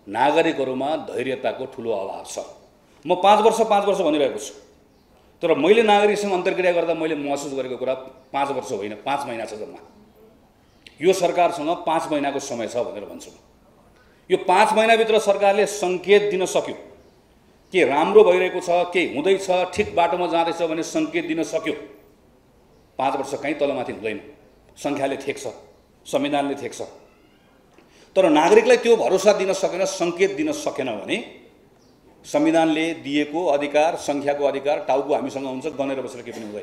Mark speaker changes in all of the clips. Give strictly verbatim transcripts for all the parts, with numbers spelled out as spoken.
Speaker 1: नागरिकहरूमा धैर्यताको ठुलो अभाव छ। म पाँच वर्ष पाँच वर्ष भनिरहेको छु, तर मैले नागरिकसँग अन्तर्क्रिया गर्दा मैले महसुस गरेको कुरा पाँच वर्ष होइन, पाँच महिना छ जम्मा। यो सरकारसँग पाँच महिनाको समय छ भनेर भन्छु। यो पाँच महिनाभित्र सरकारले सङ्केत दिन सक्यो के राम्रो भइरहेको छ, के हुँदैछ, ठिक बाटोमा जाँदैछ भने सङ्केत दिन सक्यो। पाँच वर्ष कहीँ तलमाथि हुँदैन, सङ्ख्याले ठेक्छ, संविधानले ठेक्छ। तर नागरिकलाई त्यो भरोसा दिन सकेन, सङ्केत दिन सकेन भने संविधानले दिएको अधिकार, सङ्ख्याको अधिकार टाउको हामीसँग हुन्छ, गनेर बसेर केही पनि हुँदैन।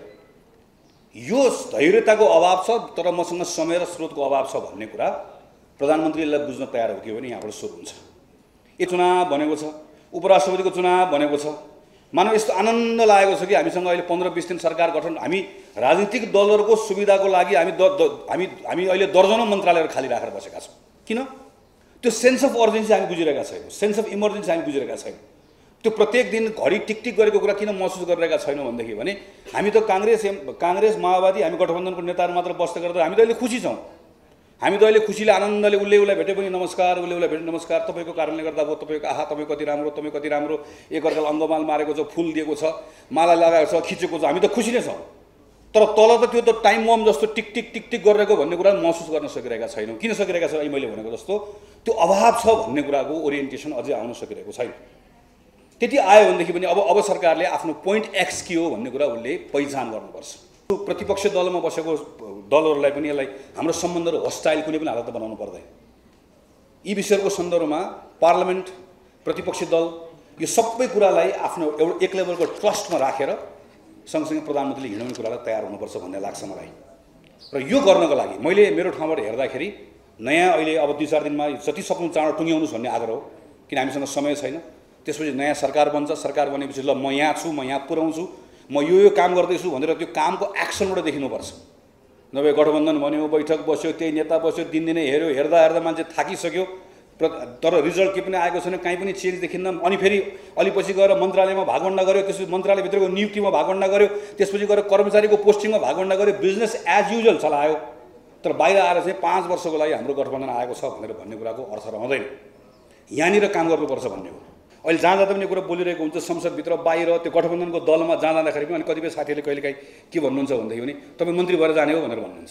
Speaker 1: यो धैर्यताको अभाव छ, तर मसँग समय र स्रोतको अभाव छ भन्ने कुरा प्रधानमन्त्रीलाई बुझ्न तयार हो कि भने यहाँबाट सुरु हुन्छ। यो चुनाव भनेको छ, उपराष्ट्रपतिको चुनाव भनेको छ। मानव यस्तो आनन्द लागेको छ कि हामीसँग अहिले पन्ध्र बिस दिन सरकार गठन, हामी राजनीतिक दलहरूको सुविधाको लागि हामी द हामी हामी अहिले दर्जनौँ मन्त्रालयहरू खाली राखेर बसेका छौँ। किन? त्यो सेन्स अफ अर्जेन्सी हामी बुझिरहेका छैनौँ, सेन्स अफ इमर्जेन्सी हामी बुझिरहेका छैनौँ। त्यो प्रत्येक दिन घडी टिकटिक गरेको कुरा किन महसुस गरिरहेका छैनौँ भनेदेखि भने हामी त काङ्ग्रेस काङ्ग्रेस माओवादी हामी गठबन्धनको नेताहरू मात्र बस्दै गर्दा हामी त अहिले खुसी छौँ। हामी त अहिले खुसीले आनन्दले उसले उसलाई भेटे पनि नमस्कार, उसले उसलाई भेटे नमस्कार, तपाईँको कारणले गर्दा भयो, तपाईँको आहा तपाईँ कति राम्रो, तपाईँ कति राम्रो, एकअर्कालाई अङ्गमाल मारेको छ, फुल दिएको छ, माला लगाएको छ, खिचेको छ, हामी त खुसी नै छौँ। तर तल त त्यो त टाइम बम जस्तो टिक टिक टिक टिक गरिरहेको भन्ने कुरा महसुस गर्न सकिरहेका छैनौँ। किन सकिरहेका छ? मैले भनेको जस्तो त्यो अभाव छ भन्ने कुराको ओरिएन्टेसन अझै आउन सकिरहेको छैन। त्यति आयो भनेदेखि पनि अब अब सरकारले आफ्नो पोइन्ट एक्स के हो भन्ने कुरा उसले पहिचान गर्नुपर्छ। प्रतिपक्ष दलमा बसेको दलहरूलाई पनि यसलाई हाम्रो सम्बन्धहरू होस्टाइल कुनै पनि हालतमा बनाउनु पर्दैन। यी विषयहरूको सन्दर्भमा पार्लियामेन्ट, प्रतिपक्षी दल यो सबै कुरालाई आफ्नो एउटा एक लेभलको ट्रस्टमा राखेर सँगसँगै प्रधानमन्त्रीले हिँड्ने कुरालाई तयार हुनुपर्छ भन्ने लाग्छ मलाई। र यो गर्नको लागि मैले मेरो ठाउँबाट हेर्दाखेरि नयाँ अहिले अब दुई चार दिनमा जति सक्नु चाँडो टुङ्ग्याउनुहोस् भन्ने आग्रह हो, किन हामीसँग समय छैन। त्यसपछि नयाँ सरकार बन्छ, सरकार बनेपछि ल म यहाँ छु, म यहाँ पुऱ्याउँछु, म यो यो काम गर्दैछु भनेर त्यो कामको एक्सनबाट देखिनुपर्छ। नभए गठबन्धन भन्यो, बैठक बस्यो, त्यही नेता बस्यो, दिनदिनै हेऱ्यो, हेर्दा हेर्दा मान्छे थाकिसक्यो, तर रिजल्ट केही पनि आएको छैन, कहीँ पनि चेन्ज देखिन्न। अनि फेरि अलिपछि गएर मन्त्रालयमा भागवण्डा गर्यो, त्यसपछि मन्त्रालयभित्रको नियुक्तिमा भागवण्डा गर्यो, त्यसपछि गएर कर्मचारीको पोस्टिङमा भागवण्डा गर्यो, बिजनेस एज युजुअल चलायो। तर बाहिर आएर चाहिँ पाँच वर्षको लागि हाम्रो गठबन्धन आएको छ भनेर भन्ने कुराको अर्थ रहँदैन। यहाँनिर काम गर्नुपर्छ भन्ने हो। अहिले जहाँ जाँदा पनि कुरा बोलिरहेको हुन्छ, संसदभित्र बाहिर त्यो गठबन्धनको दलमा जहाँ जाँदाखेरि पनि अनि कतिपय साथीहरूले कहिलेकाहीँ के भन्नुहुन्छ भनेदेखि भने तपाईँ मन्त्री भएर जाने हो भनेर भन्नुहुन्छ।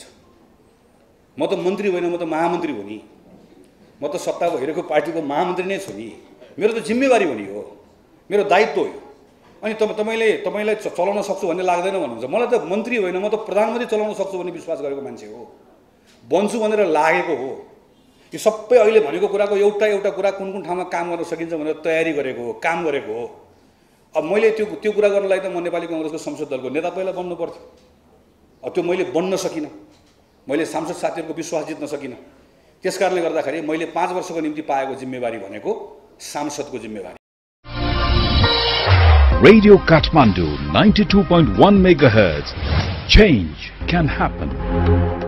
Speaker 1: म त मन्त्री होइन, म त महामन्त्री हो नि, म त सत्ता भइरहेको पार्टीको महामन्त्री नै छु नि। मेरो त जिम्मेवारी हो नि, हो मेरो दायित्व हो। अनि तपाईँ तपाईँले तपाईँलाई चलाउन सक्छु भन्ने लाग्दैन भन्नुहुन्छ। मलाई त मन्त्री होइन, म त प्रधानमन्त्री चलाउन सक्छु भन्ने विश्वास गरेको मान्छे हो, बन्छु भनेर लागेको हो। यो सबै अहिले भनेको कुराको एउटा एउटा कुरा कुन कुन ठाउँमा काम गर्न सकिन्छ भनेर तयारी गरेको हो, काम गरेको हो। अब मैले त्यो त्यो कुरा गर्नलाई त म नेपाली काङ्ग्रेसको संसद दलको नेता पहिला बन्नु पर्थ्यो। अब त्यो मैले बन्न सकिनँ, मैले सांसद साथीहरूको विश्वास जित्न सकिनँ। त्यस कारणले गर्दाखेरि मैले पाँच वर्षको निम्ति पाएको जिम्मेवारी भनेको सांसदको जिम्मेवारी।
Speaker 2: Radio Kathmandu ninety-two point one megahertz. Change can happen.